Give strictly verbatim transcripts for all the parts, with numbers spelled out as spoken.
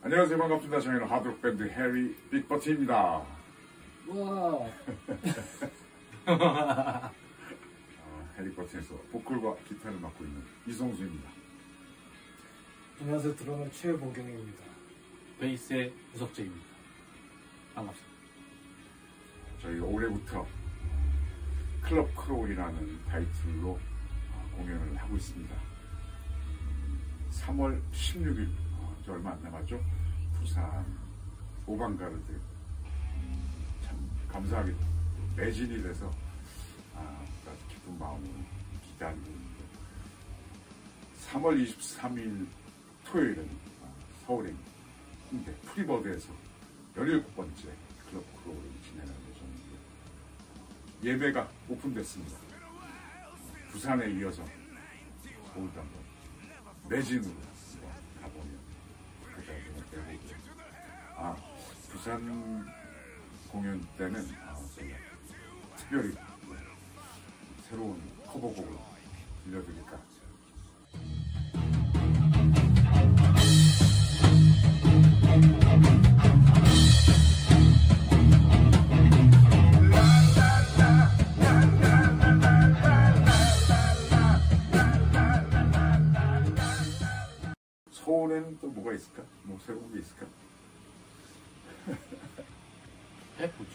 안녕하세요, 반갑습니다. 저희는 하드록 밴드 해리 빅버티입니다. 와. 어, 해리 버티에서 보컬과 기타를 맡고 있는 이성수입니다. 안녕하세요, 드러머 최보경입니다. 베이스의 우석재입니다. 반갑습니다. 저희 올해부터 클럽 크롤이라는 타이틀로 공연을 하고 있습니다. 삼월 십육일, 어, 이제 얼마 안 남았죠? 부산 오방가르드. 참 감사하게 매진이 돼서 아, 아주 기쁜 마음으로 기다리고 있는데, 삼월 이십삼일 토요일에는 서울의 홍대 프리버드에서 열일곱 번째 클럽 크롤을 진행하는 예정인데, 예배가 오픈됐습니다. 부산에 이어서 서울도 한번 매진으로 가보면 그다음에 되고, 아 부산 공연 때는 아, 특별히 새로운 커버곡을 들려드릴까. 서울에는 또 뭐가 있을까? 뭐 새로운 게 있을까? 해보죠.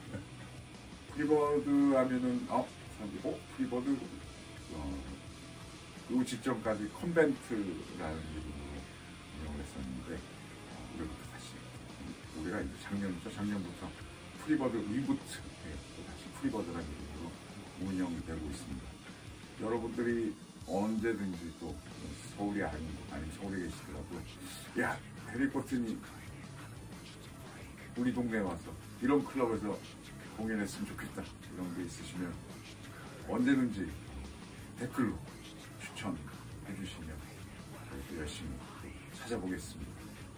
프리버드 하면은 어? 사람들이 어? 프리버드? 어, 그 직전까지 컨벤트라는 이름으로 운영을 했었는데, 어, 올해부터 다시, 우리가 이제 작년이죠. 작년부터 프리버드 리부트, 네, 또 다시 프리버드라는 이름으로 운영이 되고 있습니다. 여러분들이 언제든지 또 서울이 아니고 아니면 서울에 계시더라도, 야, 해리 버튼이 우리 동네에 와서 이런 클럽에서 공연했으면 좋겠다, 이런 게 있으시면 언제든지 댓글로 추천해 주시면 또 열심히 찾아보겠습니다.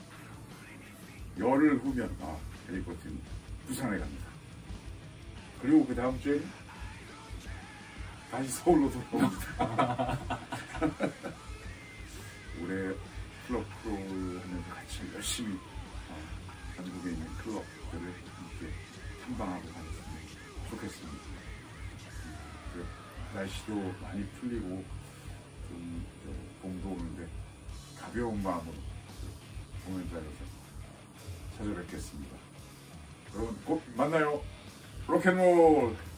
열흘 후면 아, 해리 버튼이 부산에 갑니다. 그리고 그 다음 주에는 다시 서울로 돌아옵니다. 올해 클럽 크롤 하면서 같이 열심히 어, 한국에 있는 클럽들을 함께 탐방하고 다녔으면 좋겠습니다. 그 날씨도 많이 풀리고 좀 봄도 오는데 가벼운 마음으로 공연장에서 찾아뵙겠습니다. 여러분 곧 만나요. 로켓롤!